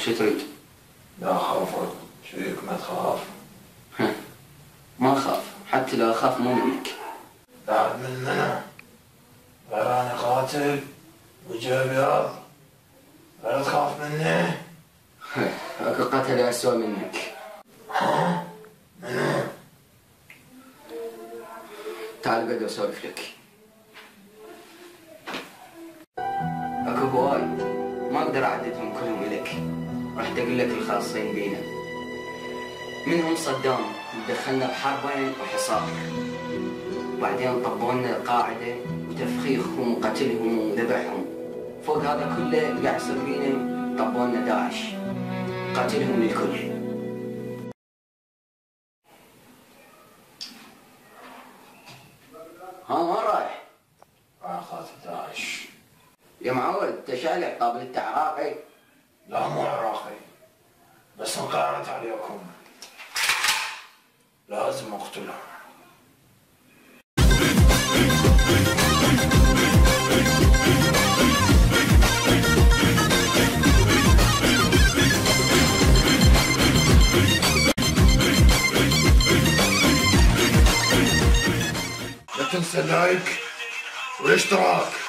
شو تريد؟ لا خوفك، شويك ما تخاف. ما أخاف، حتى لو أخاف مو منك. بعد مننا؟ غير أنا قاتل وجهي أبيض، غير تخاف مني؟ اكو قتلة أسوأ منك. ها؟ منو؟ تعال قعد أسولف لك. اكو هواي ما أقدر أعددهم كلهم إلك، راح أقول لك الخاصين بينا. منهم صدام دخلنا بحربين وحصار، وبعدين طبوا لنا قاعدة وتفخيخهم وقتلهم وذبحهم. فوق هذا كله اللي قاعد يصير بينا طبوا لنا داعش، قاتلهم الكل. ها وين رايح؟ راح قاتل داعش. يا معود تشالع قابل التعراقي. لا مو عراقي، بس انقهرت عليكم، لازم اقتلهم. لا تنسى اللايك والاشتراك.